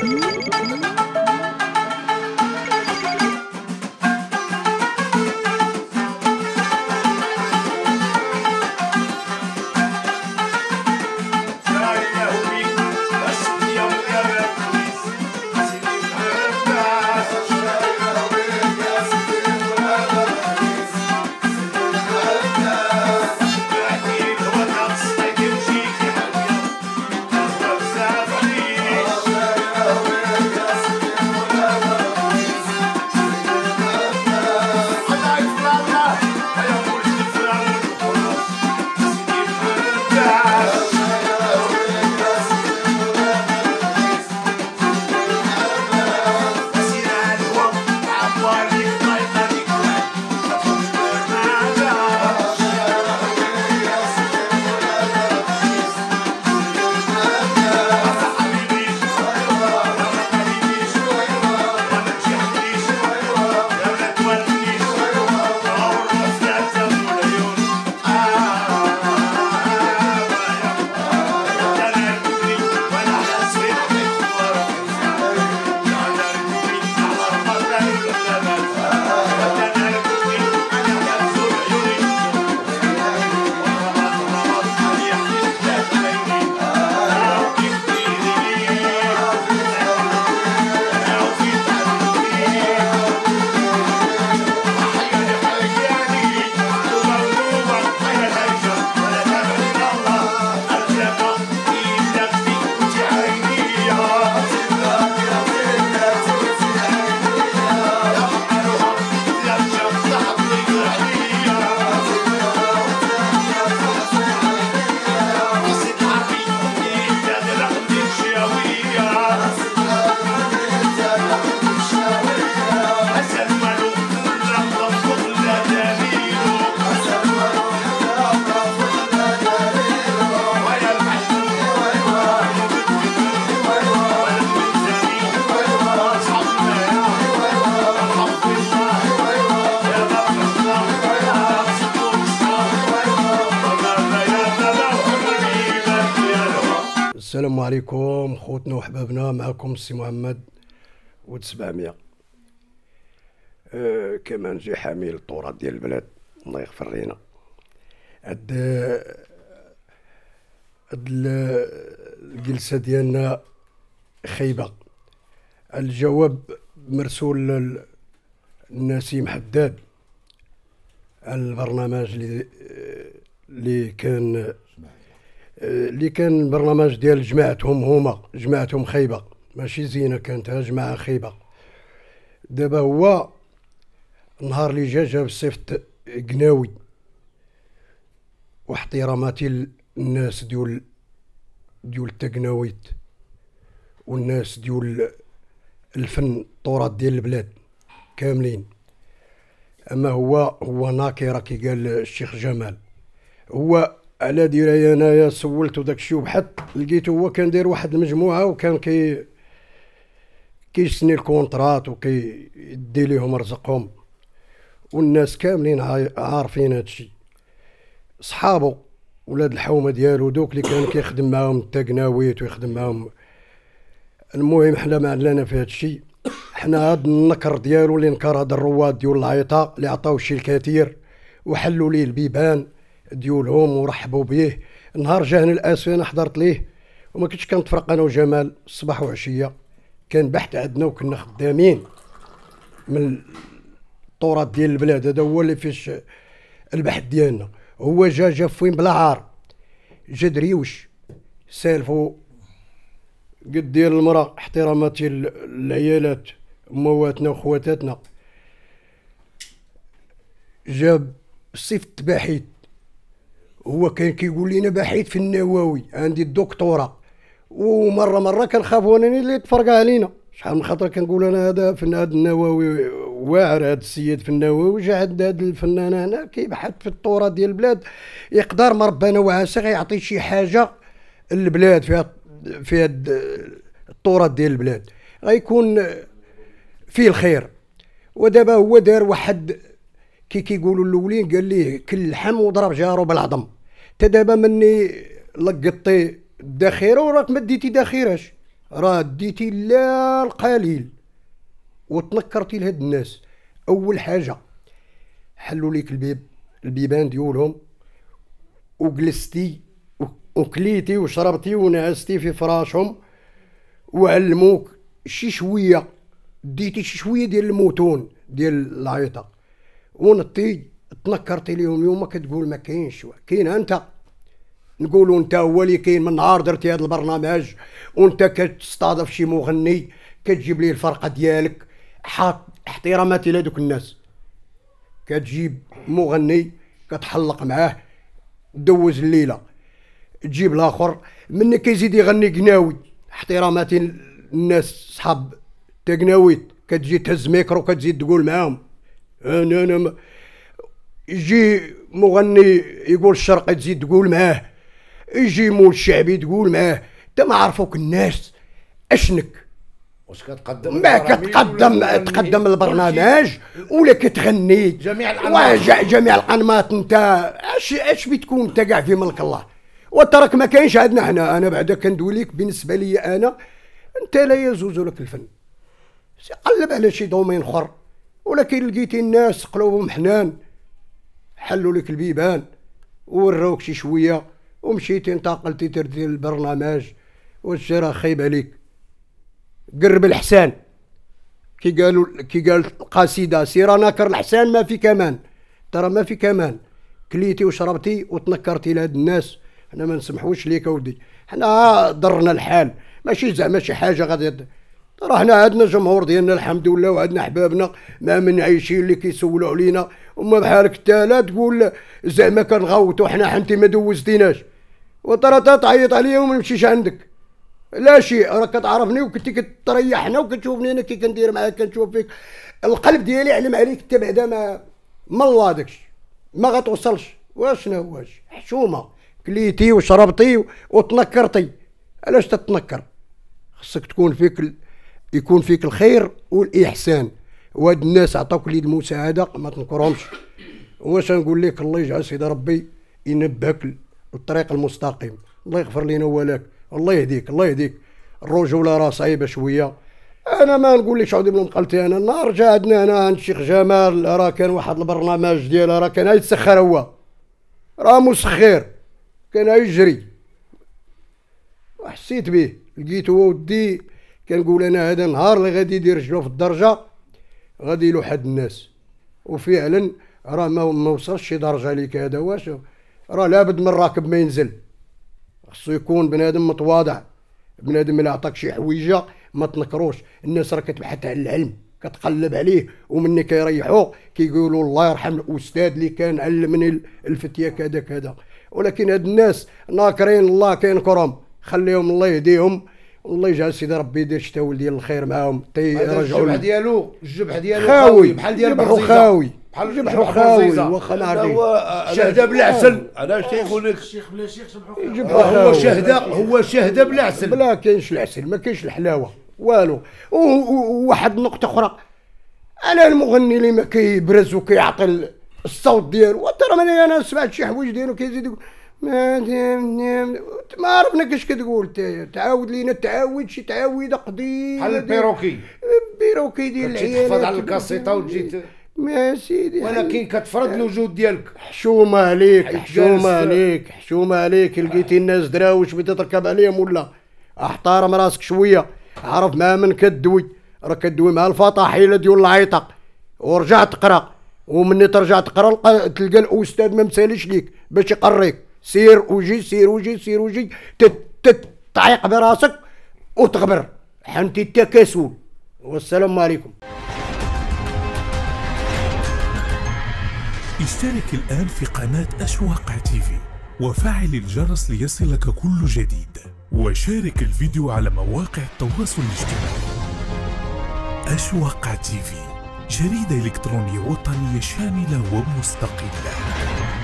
السلام عليكم خوتنا وحبابنا، معكم السي محمد ود 700. كمان جي حامل التراث ديال البلاد، الله يغفر لينا. هاد الجلسة ديالنا خايبة. الجواب مرسول لنسيم حداد على البرنامج اللي كان البرنامج ديال جماعتهم خايبة، ماشي زينة، كانت جماعة خايبة. دابا هو النهار اللي جاب الصيفط قناوي، واحتراماتي للناس ديال التقناويت والناس ديال الفن التراث ديال البلاد كاملين. اما هو ناكره كي قال الشيخ جمال. هو على درايه انايا سولتو داكشي وبحث، لقيتو هو كان داير واحد المجموعه وكان كيسني الكونطرات وكيدي ليهم رزقهم، والناس كاملين عارفين هادشي. صحابو ولاد الحومه ديالو دوك اللي كان كيخدم معاهم التقناويت ويخدم معاهم. المهم حنا ما عندنا في هادشي، حنا هاد النكر ديالو اللي نكر هاد الرواد ديال العيطه اللي عطاو شي الكثير وحلوا ليه البيبان ديالهم ورحبوا به. نهار جاني الاسفي انا حضرت ليه وما كنتش كنتفرق انا وجمال الصباح وعشيه، كان بحث عندنا وكنا خدامين من التراث ديال البلاد. هذا هو اللي فيش البحث ديالنا. هو جا فين بلا عار، جا دريوش سالفو قد ديال المراه، احتراماتي العيالات مواتنا وخواتاتنا. جاب صفت باحث، هو كان كيقول لنا باحث في النووي، عندي الدكتوراه. ومره كنخافوا انني اللي تفرقع علينا، شحال من خطره كنقول انا هذا في هذا النووي واعر، هذا السيد في النووي جا عند هذا الفنان هنا كيبحث في التراث ديال البلاد، يقدر ما ربنا وعسى غيعطي شي حاجه للبلاد في هذا التراث ديال البلاد، غيكون فيه الخير. ودابا هو دار واحد كيقولوا الاولين، قال ليه كل لحم وضرب جارو بالعظم. تا دابا مني لقطي الذخيره وراك ما ديتي ذخيرهاش، راه ديتي لا القليل وتنكرتي لهاد الناس. اول حاجه حلوا ليك البيبان ديولهم، وجلستي وكليتي وشربتي ونعستي في فراشهم، وعلموك شي شويه، ديتي شي شويه ديال الموتون ديال العيطه، ونطي تنكرتي ليهم. اليوم كتقول ما كاينش، كاين انت. نقولوا انت هو اللي كاين من نهار درتي هذا البرنامج، وانت كتستضيف شي مغني كتجيب ليه الفرقه ديالك، حاط احتراماتي لهذوك الناس. كتجيب مغني كتحلق معاه دوز الليله، تجيب الاخر منك كيزيد يغني قناوي، احتراماتي الناس صحاب تقناويت، كتجي تهز ميكرو كتزيد تقول معاهم. انا يجي مغني يقول الشرقي تزيد تقول معاه، يجي مول الشعبي تقول معاه. انت ما عرفوك الناس اشنك، واش كتقدم؟ ما تقدم البرنامج ولا كتغني جميع الانماط؟ جميع الانماط. انت اش بتكون انت كاع في ملك الله، وتراك ما كاينش عندنا حنا. انا بعدا كندوي لك بالنسبه لي انا، انت لا يجوز لك الفن، قلب على شي دومين اخر. ولكن لقيتي الناس قلوبهم حنان، حلوا لك البيبان ووراوك شي شويه، ومشيتي انتقلتي تردي البرنامج، والشي راه خايب عليك. قرب الحسان كي قال القصيده، سير ناكر الحسان ما في كمان. ترى ما في كمان، كليتي وشربتي وتنكرتي لهاد الناس. حنا ما نسمحوش ليك اودي، حنا ضرنا الحال، ماشي زعما شي حاجه غادي. ترى حنا عندنا جمهور ديالنا الحمد لله، وعندنا حبابنا ما من عايشين اللي كيسولوا علينا. وما بحالك انت لا تقول زعما كنغوتوا حنا حنتي ما دوزتيناش، وترى تعيط عليا وما نمشيش عندك. لا شيء، راك كتعرفني وكنتي كتريحنا وكتشوفني انا كي كندير معاك، كنشوف فيك القلب ديالي علم عليك. انت بعدا ما الله داكشي ما غتوصلش. واشنا هواش حشومه، كليتي وشربتي وتنكرتي. علاش تتنكر؟ خصك تكون فيك يكون فيك الخير والاحسان، وهاد الناس عطاوك لي المساعده ما تنكرهمش. واش نقول لك، الله يجعل سيدي ربي ينبهك الطريق المستقيم. الله يغفر لنا ولك، الله يهديك الله يهديك. الرجوله راه صعيبه شويه. انا ما نقول لكش عاودي بلا مقلتي. انا النهار جا عندنا هنا عند الشيخ جمال، راه كان واحد البرنامج ديالها، راه كان يتسخر، هو راه مسخر، كان يجري. وحسيت به، لقيت هو ودي كنقول انا هذا النهار اللي غادي يدير رجلو في الدرجه غادي يلوحد الناس. وفعلا راه ما وصلش شي درجه ليك هذا. واش راه لابد من راكب ما ينزل، خصو يكون بنادم متواضع، بنادم اللي عطاك شي حويجه ما تنكروش. الناس راه كتبحث على العلم، كتقلب عليه، ومني كيريحوه كيقولوا الله يرحم الاستاذ اللي كان علمني الفتيه كذا كذا. ولكن هاد الناس ناكرين، الله كينكرهم، خليهم الله يهديهم. والله يجعل سيدي ربي يدير شتاول ديال الخير معاهم. الجبح ديالو خاوي بحال ديال خاوي، بحال جبحو خاوي. واخا ما عرفتي شهده بلا عسل. علاش تيقول لك الشيخ بلا شيخ جبحو هو شهده بلا عسل، بلا كاينش العسل، ما كاينش الحلاوه والو. وواحد نقطه اخرى، انا المغني اللي ما كيبرز وكيعطي الصوت ديالو، ترى انا سمعت شي حوايج ديالو كيزيد يقول ما عرفنا كاش كتقول. تعاود لينا تعاود شي تعاويده قديمه بحال البيروكي ديال العيال، تحفظ على الكاسيطه وتجي ما سيدي. ولكن كتفرض الوجود ديالك. حشومه عليك حشومه عليك حشومه عليك. لقيتي الناس دراوش بدي تركب عليهم ولا؟ احترم راسك شويه، عرف مع من كدوي. راه كدوي مع الفطاحله ديال العيطه ورجع تقرا، ومني ترجع تقرا تلقى الاستاذ ما مساليش ليك باش يقريك. سير وجي سير وجي سير وجي، تعيق براسك وتغبر حنتي التكاسل. والسلام عليكم. اشترك الآن في قناة أشواق تيفي وفعل الجرس ليصلك كل جديد، وشارك الفيديو على مواقع التواصل الاجتماعي. أشواق تيفي، جريدة إلكترونية وطنية شاملة ومستقلة.